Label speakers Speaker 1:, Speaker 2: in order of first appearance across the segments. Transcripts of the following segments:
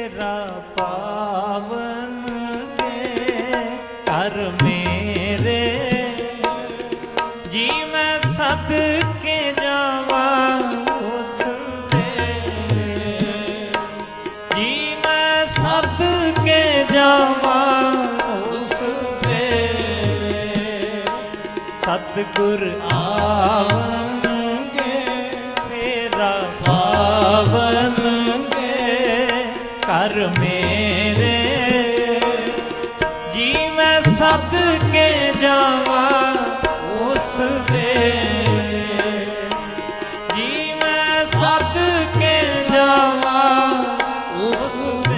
Speaker 1: फेरा पावन के कर मेरे जी मैं सदके जावा उस जी मैं सदके जावा उस सतगुर आवनगे फेरा पावन कर मेरे जी मैं सदके जावा उस जी मैं सदके जावा उस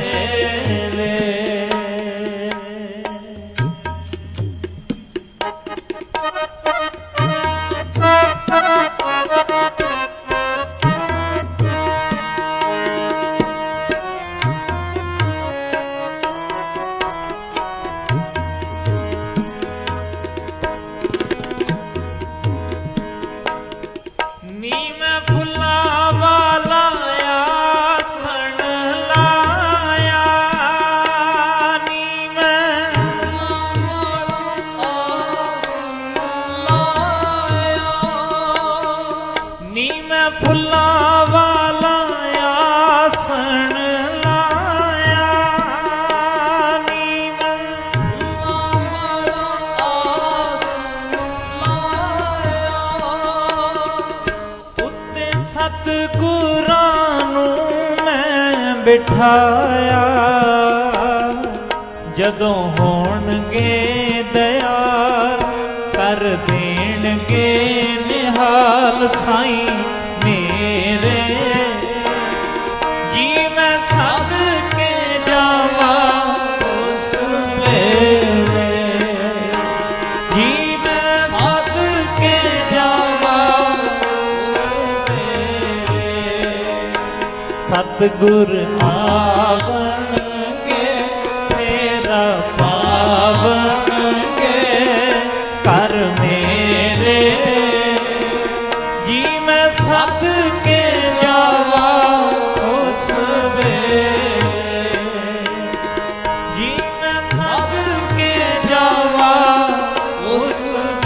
Speaker 1: बिठाया जदों होणगे दयाल कर देणगे निहाल साईं मेरे जी मैं सदके जावा उस वेले जी मैं सदके जावा उस वेले सतगुर आवनगे फेरा पावनगे कर मेरे जी मैं सदके जावा उस जी मैं सदके जावा उस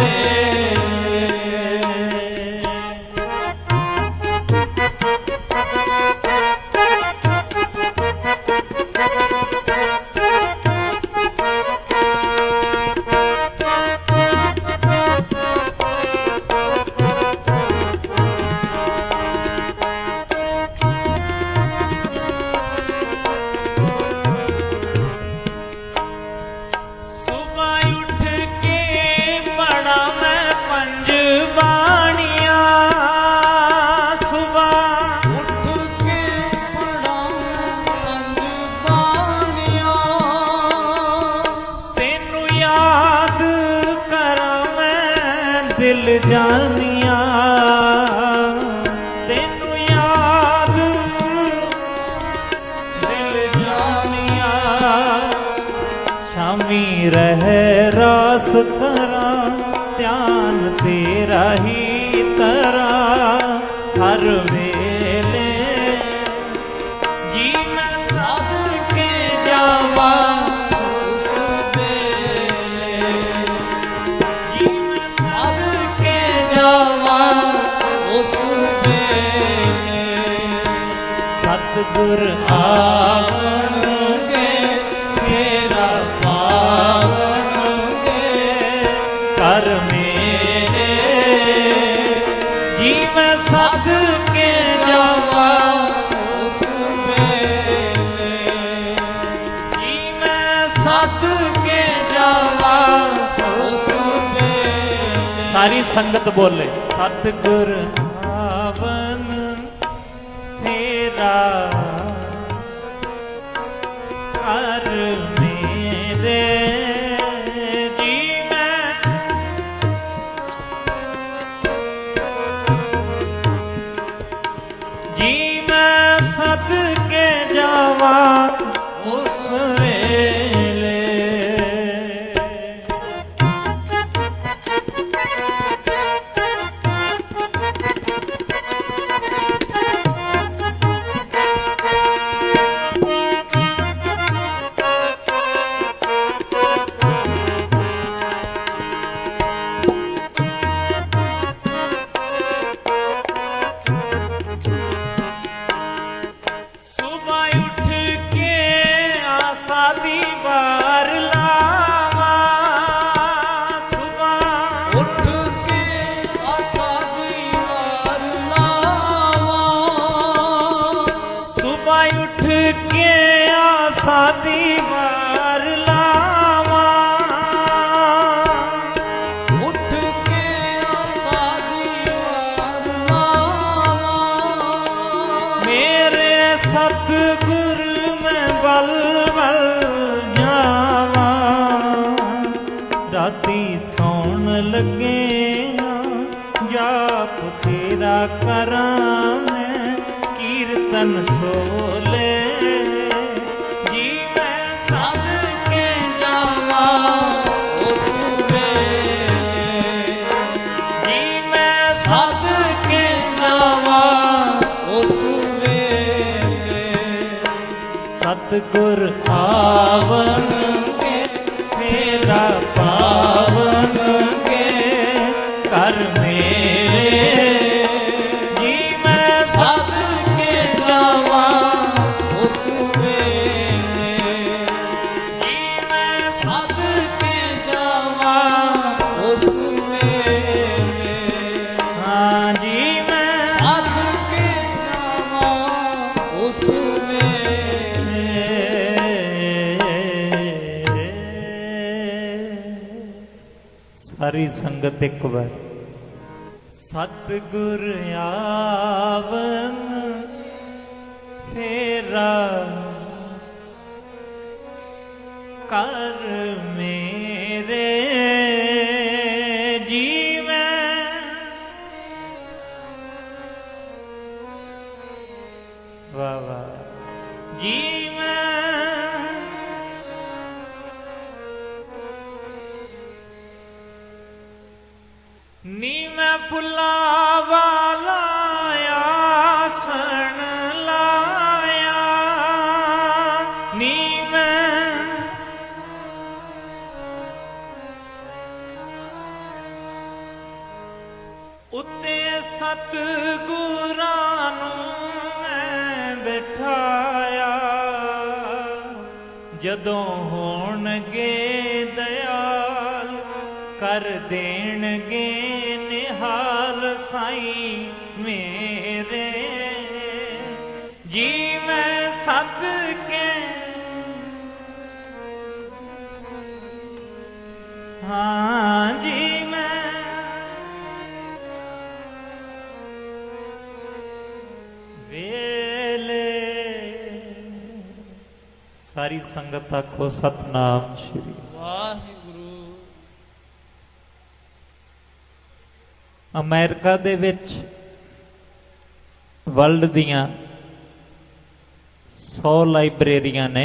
Speaker 1: दिल जानिया तेनू याद दिल जानिया शामी रह रास करा ध्यान तेरा ही तरा हर वेले जी मैं सदके जावा सतगुर आवनगे फेरा पावनगे कर मेरे जी मैं सदके जावा उस वेले जी मैं सदके जावा उस वेले सारी संगत बोले सतगुर आवन फेरा कर मेरे जी मैं सदके जावा उस वेले उठ के आशा दीवार लावा,
Speaker 2: उठ के आशा दीवार लावा,
Speaker 1: मेरे सतगुर में बल बल जावा, राती सौन लगे जाप तेरा करां मैं कीर्तन सोले, जी मैं सद के जावा
Speaker 2: उस वेले,
Speaker 1: जी मैं सद के
Speaker 2: जावा उस वेले,
Speaker 1: सतगुर आवन के तेरा पावन के कर मेरे, जी मैं
Speaker 2: सद के जावा उस वेले,
Speaker 1: जी मैं
Speaker 2: सद के जावा उस वेले,
Speaker 1: हाँ जी मैं
Speaker 2: सद के जावा उस
Speaker 1: सारी संगत एक बार सतगुर आवन फेरा कर मेरे, जी मैं वाह वाह जी मैं नी मैं पुलावा लाया सन लाया, नी मैं उत्ते सतगुरां नूं मैं बिठाया, जदों होणगे दयाल कर देणगे निहाल साईं मेरे, जी मैं सद के हाँ जी मैं वेले, सारी संगत आखो सतनाम श्री
Speaker 2: वाहिगुरु।
Speaker 1: अमेरिका दे विच वर्ल्ड दियां 100 लाइब्रेरियां ने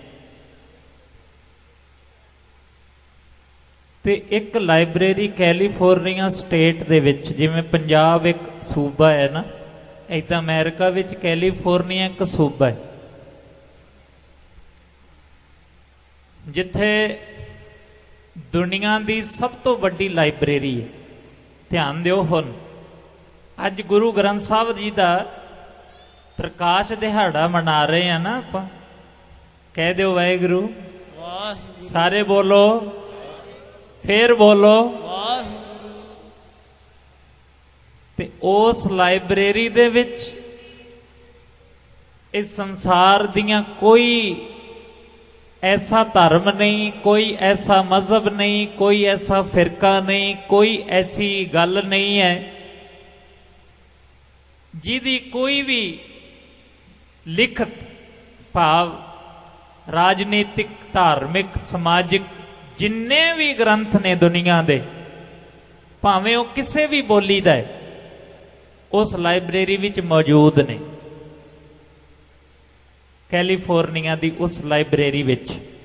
Speaker 1: ते एक लाइब्रेरी कैलीफोर्निया स्टेट दे विच, जिवें पंजाब एक सूबा है ना, इदां अमेरिका विच कैलीफोर्निया एक सूबा है, जिथे दुनिया दी सब तो वड्डी लाइब्रेरी है। ध्यान दिओ, हुण अज गुरु ग्रंथ साहब जी का प्रकाश दिहाड़ा मना रहे हैं ना, आपां कह दिओ वाहिगुरू,
Speaker 2: वाहिगुरु,
Speaker 1: सारे बोलो, फिर बोलो।
Speaker 2: वाहिगुरु।
Speaker 1: ते उस लाइब्रेरी दे विच इस संसार दियां कोई ऐसा धर्म नहीं, कोई ऐसा मजहब नहीं, कोई ऐसा फिरका नहीं, कोई ऐसी गल नहीं है जिहदी कोई भी लिखत भाव राजनीतिक, धार्मिक, समाजिक जिन्ने भी ग्रंथ ने दुनिया दे, भावें वो किसी भी बोली दा है, उस लाइब्रेरी विच मौजूद ने। कैलीफोर्निया दी उस लाइब्रेरी विच